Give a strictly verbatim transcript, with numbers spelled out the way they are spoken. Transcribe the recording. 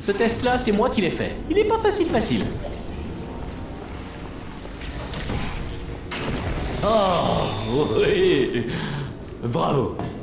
Ce test-là, c'est moi qui l'ai fait. Il est pas facile facile. Oh, oui. Bravo.